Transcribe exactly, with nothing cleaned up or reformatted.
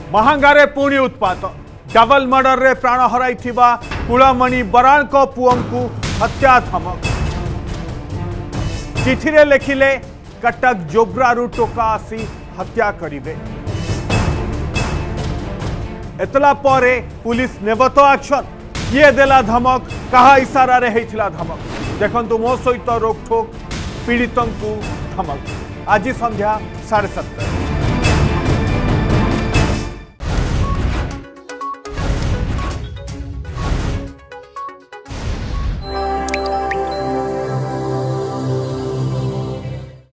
महांगारे पुणी उत्पात double murder रे प्राण हराई कुलमणि बराल पुओं को हत्या धमक चिठी रे लिखिले कटक जोब्रारू टोका आसी हत्या करिवे एतला परे पुलिस नेब तो एक्शन किए देला धमक कहा इशारा रे हेइथिला धमक देखंतु मो सहित रोकठोक पीड़ितों को धमक आज संध्या साढ़े सात।